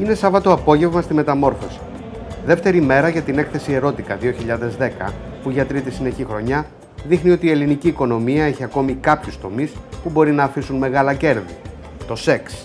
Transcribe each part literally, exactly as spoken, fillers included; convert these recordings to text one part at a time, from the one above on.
Είναι Σάββατο απόγευμα στη Μεταμόρφωση. Δεύτερη μέρα για την έκθεση Ερώτικα δύο χιλιάδες δέκα, που για τρίτη συνεχή χρονιά δείχνει ότι η ελληνική οικονομία έχει ακόμη κάποιους τομείς που μπορεί να αφήσουν μεγάλα κέρδη. Το σεξ.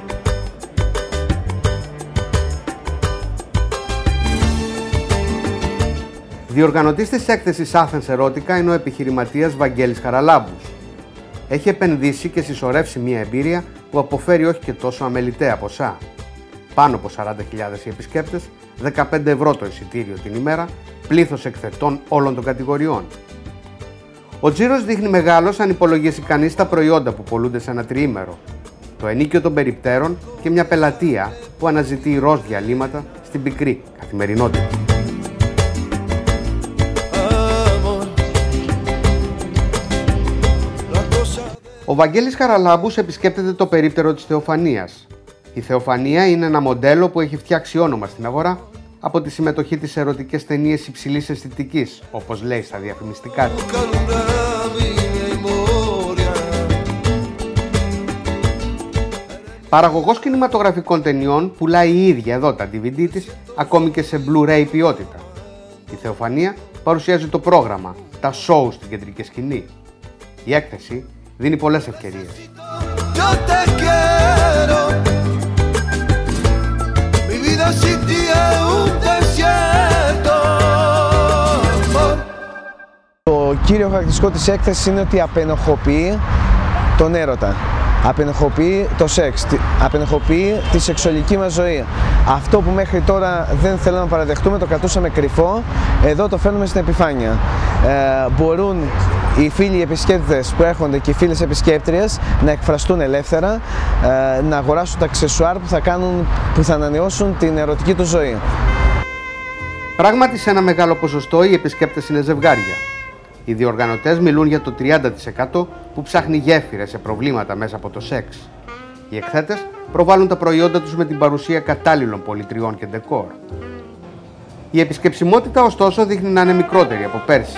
Διοργανωτής της έκθεσης Athens Ερώτικα είναι ο επιχειρηματίας Βαγγέλης Χαραλάμπους. Έχει επενδύσει και συσσωρεύσει μια εμπειρία που αποφέρει όχι και τόσο αμεληταία ποσά. Πάνω από σαράντα χιλιάδες οι επισκέπτες, δεκαπέντε ευρώ το εισιτήριο την ημέρα, πλήθος εκθετών όλων των κατηγοριών. Ο τζίρος δείχνει μεγάλος αν υπολογίσει κανείς τα προϊόντα που πωλούνται σε ένα τριήμερο, το ενίκιο των περιπτέρων και μια πελατεία που αναζητεί ροζ διαλύματα στην πικρή καθημερινότητα. Ο Βαγγέλης Χαραλάμπους επισκέπτεται το περίπτερο της Θεοφανίας. Η Θεοφανία είναι ένα μοντέλο που έχει φτιάξει όνομα στην αγορά από τη συμμετοχή της σε ερωτικές ταινίες υψηλής αισθητικής, όπως λέει στα διαφημιστικά του. Παραγωγός κινηματογραφικών ταινιών, πουλάει η ίδια εδώ τα ντι βι ντι της, ακόμη και σε Blu-ray ποιότητα. Η Θεοφανία παρουσιάζει το πρόγραμμα, τα show στην κεντρική σκηνή. Η έκθεση δίνει πολλές ευκαιρίες. Το κύριο χαρακτηριστικό της έκθεσης είναι ότι απενοχοποιεί τον έρωτα, απενοχοποιεί το σεξ, απενοχοποιεί τη σεξουαλική μας ζωή. Αυτό που μέχρι τώρα δεν θέλαμε να παραδεχτούμε, το κρατούσαμε κρυφό, εδώ το φέρνουμε στην επιφάνεια. Ε, μπορούν οι φίλοι επισκέπτες που έρχονται και οι φίλες επισκέπτριες να εκφραστούν ελεύθερα, ε, να αγοράσουν τα αξεσουάρ που θα, κάνουν, που θα ανανεώσουν την ερωτική του ζωή. Πράγματι, σε ένα μεγάλο ποσοστό οι επισκέπτες είναι ζευγάρια. Οι διοργανωτές μιλούν για το τριάντα τοις εκατό που ψάχνει γέφυρες σε προβλήματα μέσα από το σεξ. Οι εκθέτες προβάλλουν τα προϊόντα τους με την παρουσία κατάλληλων πολιτριών και ντεκόρ. Η επισκεψιμότητα, ωστόσο, δείχνει να είναι μικρότερη από πέρσι.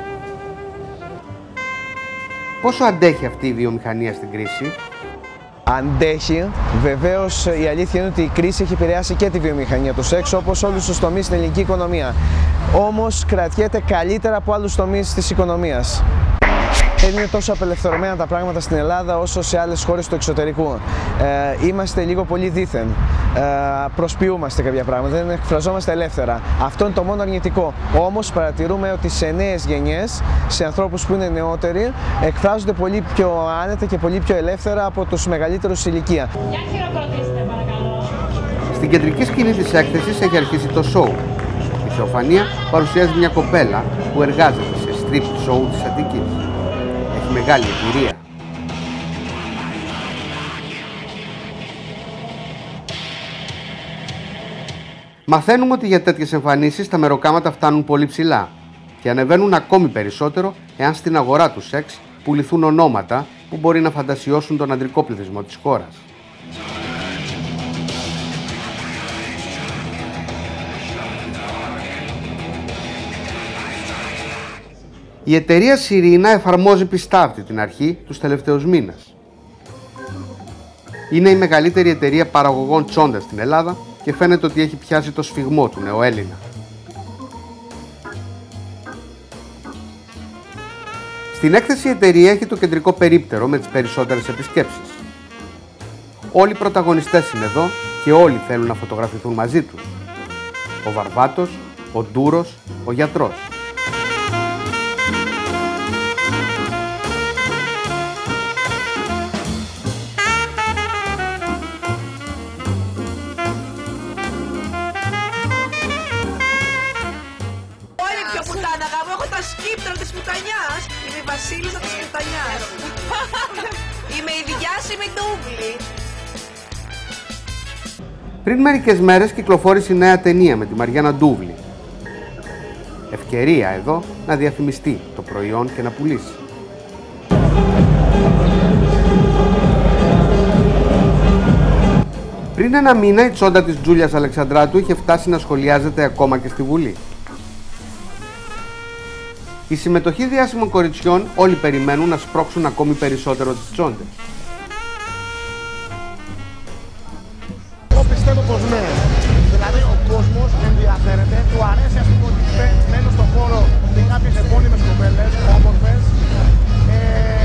Πόσο αντέχει αυτή η βιομηχανία στην κρίση? Αντέχει. Βεβαίως, η αλήθεια είναι ότι η κρίση έχει επηρεάσει και τη βιομηχανία του σεξ, όπως όλους τους τομείς στην ελληνική οικονομία. Όμως κρατιέται καλύτερα από άλλους τομείς της οικονομίας. Δεν είναι τόσο απελευθερωμένα τα πράγματα στην Ελλάδα όσο σε άλλες χώρες του εξωτερικού. Ε, είμαστε λίγο πολύ δίθεν. Ε, προσποιούμαστε κάποια πράγματα, δεν εκφραζόμαστε ελεύθερα. Αυτό είναι το μόνο αρνητικό. Όμως παρατηρούμε ότι σε νέες γενιές, σε ανθρώπους που είναι νεότεροι, εκφράζονται πολύ πιο άνετα και πολύ πιο ελεύθερα από τους μεγαλύτερους σε ηλικία. Για χειροκροτήστε, παρακαλώ. Στην κεντρική σκηνή της έκθεσης έχει αρχίσει το show. Η Θεοφανία παρουσιάζει μια κοπέλα που εργάζεται σε strip show της Αττικής. Έχει μεγάλη εμπειρία. Μαθαίνουμε ότι για τέτοιες εμφανίσεις τα μεροκάματα φτάνουν πολύ ψηλά και ανεβαίνουν ακόμη περισσότερο εάν στην αγορά του σεξ πουληθούν ονόματα που μπορεί να φαντασιώσουν τον αντρικό πληθυσμό της χώρας. Η εταιρεία Σιρήνα εφαρμόζει πιστά αυτή την αρχή τους τελευταίους μήνες. Είναι η μεγαλύτερη εταιρεία παραγωγών τσόντα στην Ελλάδα και φαίνεται ότι έχει πιάσει το σφιγμό του νεοέλληνα. Στην έκθεση η εταιρεία έχει το κεντρικό περίπτερο με τις περισσότερες επισκέψεις. Όλοι οι πρωταγωνιστές είναι εδώ και όλοι θέλουν να φωτογραφηθούν μαζί τους. Ο Βαρβάτος, ο Ντούρος, ο γιατρός. Σκύπτρα της Πουτανιάς. Είμαι η βασίλισσα της Πουτανιάς. Είμαι η διάσημη Ντούβλη. Πριν μερικές μέρες κυκλοφόρησε η νέα ταινία με τη Μαριάννα Ντούβλη. Ευκαιρία εδώ να διαφημιστεί το προϊόν και να πουλήσει. Πριν ένα μήνα η τσόντα της Τζούλιας Αλεξανδράτου είχε φτάσει να σχολιάζεται ακόμα και στη Βουλή. Η συμμετοχή διάσημων κοριτσιών όλοι περιμένουν να σπρώξουν ακόμη περισσότερο τις τσόντες. Εγώ πιστεύω πως ναι. ενδιαφέρεται, του αρέσει ας πούμε ότι μένουν στον χώρο με κάποιες επώνυμες κοπέλες, όμορφες. Ε,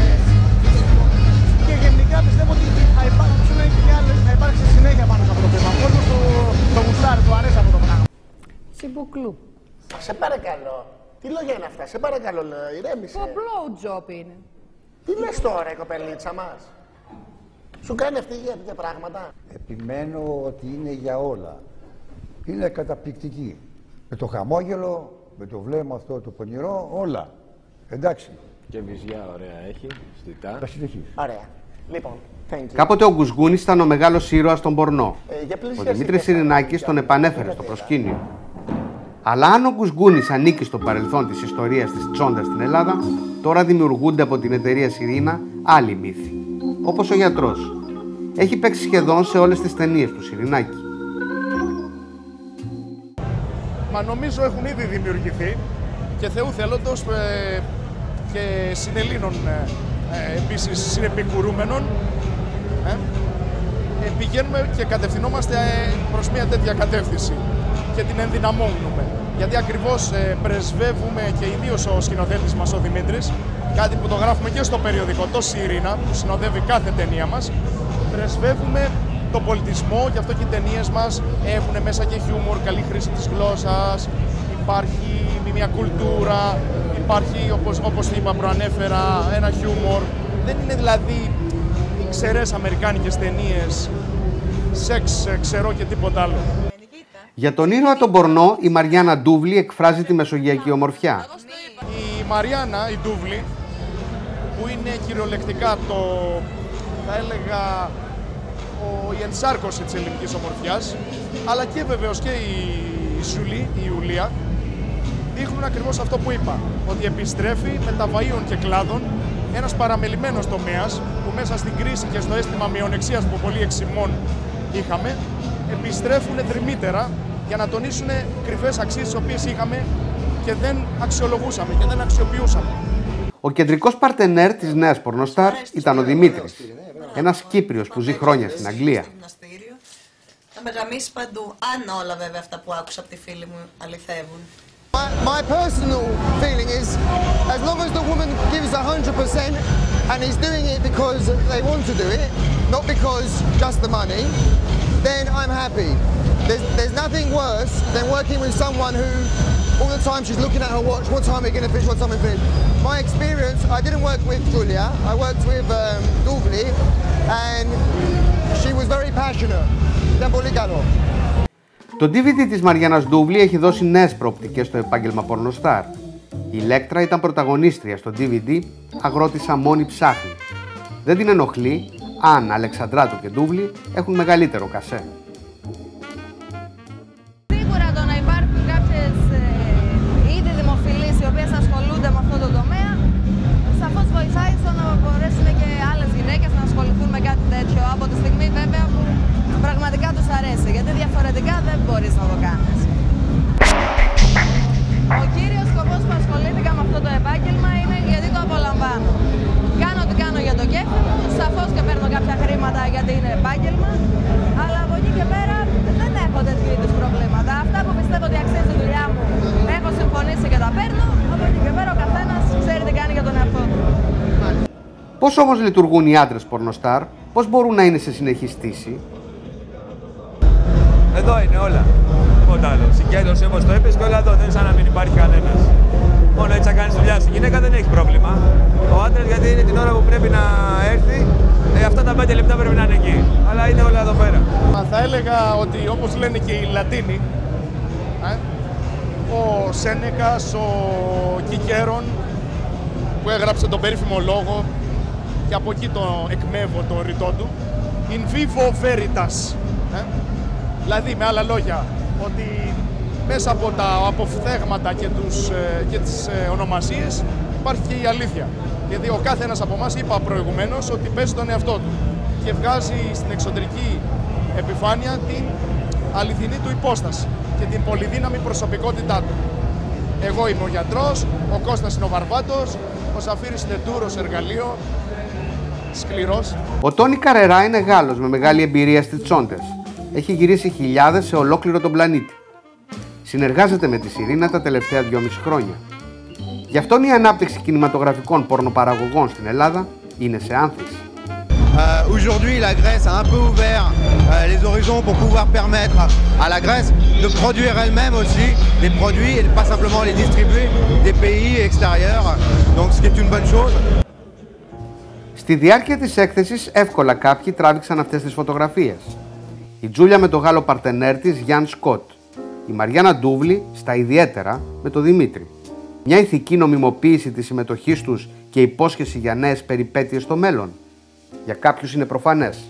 και γενικά πιστεύω ότι θα υπάρξει, θα υπάρξει συνέχεια πάνω σε αυτό το θέμα. Ο κόσμος το, το γουστάρει, του αρέσει αυτό το πράγμα. Συμπουκλού. Σε παρακαλώ. Τι λόγια είναι αυτά, σε παρακαλώ, ηρέμησε. Το blowjob είναι. Τι λες τώρα η κοπελίτσα μας. Σου κάνει αυτή για τέτοια πράγματα. Επιμένω ότι είναι για όλα. Είναι καταπληκτική. Με το χαμόγελο, με το βλέμμα αυτό το πονηρό, όλα. Εντάξει. Και βυζιά ωραία έχει, στιτά. Θα συνεχίσει. Ωραία. Λοιπόν, thank you. Κάποτε ο Γκουσγούνης ήταν ο μεγάλος ήρωας των πορνό. Ε, ο Δημήτρης Ειρηνάκης τον επανέφερε στο προσκήνιο. Αλλά αν ο Γκουσγούνης ανήκει στο παρελθόν της ιστορίας της τσόντας στην Ελλάδα, τώρα δημιουργούνται από την εταιρεία Σιρήνα άλλοι μύθοι. Όπως ο γιατρός. Έχει παίξει σχεδόν σε όλες τις ταινίες του Σιρηνάκη. Μα νομίζω έχουν ήδη δημιουργηθεί και Θεού θέλοντος ε, και συνελλήνων ε, ε, επίσης συνεπικουρούμενων ε, ε, πηγαίνουμε και κατευθυνόμαστε ε, προς μια τέτοια κατεύθυνση και την ενδυναμώνουμε. Γιατί ακριβώς ε, πρεσβεύουμε και ιδίως ο σκηνοθέτης μας ο Δημήτρης, κάτι που το γράφουμε και στο περιοδικό, το Σιρήνα, που συνοδεύει κάθε ταινία μας, πρεσβεύουμε τον πολιτισμό, γι' αυτό και οι ταινίες μας έχουν μέσα και χιούμορ, καλή χρήση της γλώσσας, υπάρχει μια κουλτούρα, υπάρχει όπως, όπως είπα προανέφερα ένα χιούμορ. Δεν είναι δηλαδή οι ξερές αμερικάνικες ταινίες, σεξ, ξερό και τίποτα άλλο. Για τον ήρωα των πορνό, η Μαριάννα Ντούβλη εκφράζει τη μεσογειακή ομορφιά. Η Μαριάννα, η Ντούβλη, που είναι κυριολεκτικά το, θα έλεγα, ο, η ενσάρκωση της ελληνικής ομορφιάς, αλλά και βεβαίως και η, η Σουλή, η Ιουλία, δείχνουν ακριβώς αυτό που είπα, ότι επιστρέφει με τα βαΐων και κλάδων ένας παραμελημένος τομέας που μέσα στην κρίση και στο αίσθημα μειονεξίας που πολλοί εξημών είχαμε, επιστρέφουν δρυμύτερα για να τονίσουν κρυφές αξίες τις οποίες είχαμε και δεν αξιολογούσαμε και δεν αξιοποιούσαμε. Ο κεντρικός παρτενέρ της νέας πορνοστάρ ήταν ο Δημήτρης, ένας Κύπριος που ζει χρόνια στην Αγγλία. Θα με γαμίσει παντού, αν όλα βέβαια αυτά που άκουσα από τη φίλη μου αληθεύουν. My, my personal feeling is, as long as the woman gives one hundred percent and is doing it because they want to do it, not because just the money, then I'm happy. There's, there's nothing worse than working with someone who all the time she's looking at her watch, what time are we going to finish, what time are we finish. My experience, I didn't work with Julia, I worked with um, Duvli, and she was very passionate. Ήταν πολύ καλό. Το ντι βι ντι της Μαριάννας Ντούβλη έχει δώσει νέες προοπτικές στο επάγγελμα πορνοστάρ. Η Λέκτρα ήταν πρωταγωνίστρια στο ντι βι ντι Αγρότησα μόνη ψάχνει. Δεν την ενοχλεί αν Αλεξανδράτου και Ντούβλη έχουν μεγαλύτερο κασέ. Σίγουρα το να υπάρχουν κάποιες ε, ήδη δημοφιλείς οι οποίες ασχολούνται με αυτό το τομέα, σαφώς βοηθάει στο να μπορέσουν και άλλες γυναίκες να ασχοληθούν με κάτι τέτοιο από τη στιγμή βέβαια που πραγματικά τους αρέσει, γιατί διαφορετικά δεν μπορείς να το κάνεις. Ο κύριος σκοπός που ασχολήθηκα με αυτό το επάγγελμα είναι γιατί το απολαμβάνω. Κάνω ό,τι κάνω για το κέφι μου, σαφώς και παίρνω κάποια χρήματα γιατί είναι επάγγελμα, αλλά από εκεί και πέρα δεν έχω τέτοιου είδους προβλήματα. Αυτά που πιστεύω ότι αξίζει η δουλειά μου, έχω συμφωνήσει και τα παίρνω, από εκεί και πέρα ο καθένας ξέρει τι κάνει για τον εαυτό του. Πώς όμως λειτουργούν οι άντρες πορνοστάρ, πώς μπορούν να είναι σε συνεχή στήση? Εδώ είναι όλα. Τίποτα άλλο. Συγκέντρωση όπως το είπες και όλα εδώ. Δεν είναι σαν να μην υπάρχει κανένας. Μόνο έτσι θα κάνεις δουλειά σου. Η γυναίκα δεν έχει πρόβλημα. Ο άντρας γιατί είναι την ώρα που πρέπει να έρθει, ε, αυτά τα πέντε λεπτά πρέπει να είναι εκεί. Αλλά είναι όλα εδώ πέρα. Μα θα έλεγα ότι όπως λένε και οι Λατίνοι, ε, ο Σένεκας, ο Κικέρον που έγραψε τον περίφημο λόγο και από εκεί το εκμεύω το ρητό του, in vivo veritas. Ε, Δηλαδή, με άλλα λόγια, ότι μέσα από τα αποφθέγματα και, τους, και τις ε, ονομασίες υπάρχει και η αλήθεια. Γιατί ο κάθε ένας από εμάς, είπα προηγουμένως, ότι παίζει τον εαυτό του και βγάζει στην εξωτερική επιφάνεια την αληθινή του υπόσταση και την πολυδύναμη προσωπικότητά του. Εγώ είμαι ο γιατρός, ο Κώστας είναι ο Βαρβάτος, ο Σαφίρης είναι ντούρος εργαλείο, σκληρός. Ο Τόνι Καρερά είναι Γάλλος με μεγάλη εμπειρία στις τσόντες. Έχει γυρίσει χιλιάδες σε ολόκληρο τον πλανήτη. συνεργάζεται με τη Σιρήνα τα τελευταία δυόμιση χρόνια. Γι' αυτόν η ανάπτυξη κινηματογραφικών πορνοπαραγωγών στην Ελλάδα είναι σε άνθηση. Euh, Aujourd'hui, la Grèce a un peu ouvert euh, les horizons pour pouvoir permettre à la Grèce de produire elle-même aussi des produits et pas simplement les distribuer des pays extérieurs. Donc, ce qui est une bonne chose. Στη διάρκεια της έκθεσης, εύκολα κάποιοι τράβηξαν αυτές τις φωτογραφίες. Η Τζούλια με το Γάλλο παρτενέρ της Γιάν Σκοτ. Η Μαριάννα Ντούβλη στα ιδιαίτερα με το Δημήτρη. Μια ηθική νομιμοποίηση της συμμετοχής τους και υπόσχεση για νέες περιπέτειες στο μέλλον. Για κάποιους είναι προφανές.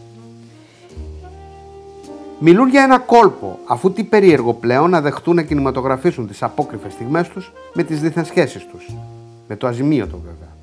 Μιλούν για ένα κόλπο, αφού τι περίεργο πλέον να δεχτούν να κινηματογραφήσουν τις απόκρυφες στιγμές τους με τις δίθεν σχέσεις τους. Με το αζημίωτο βέβαια.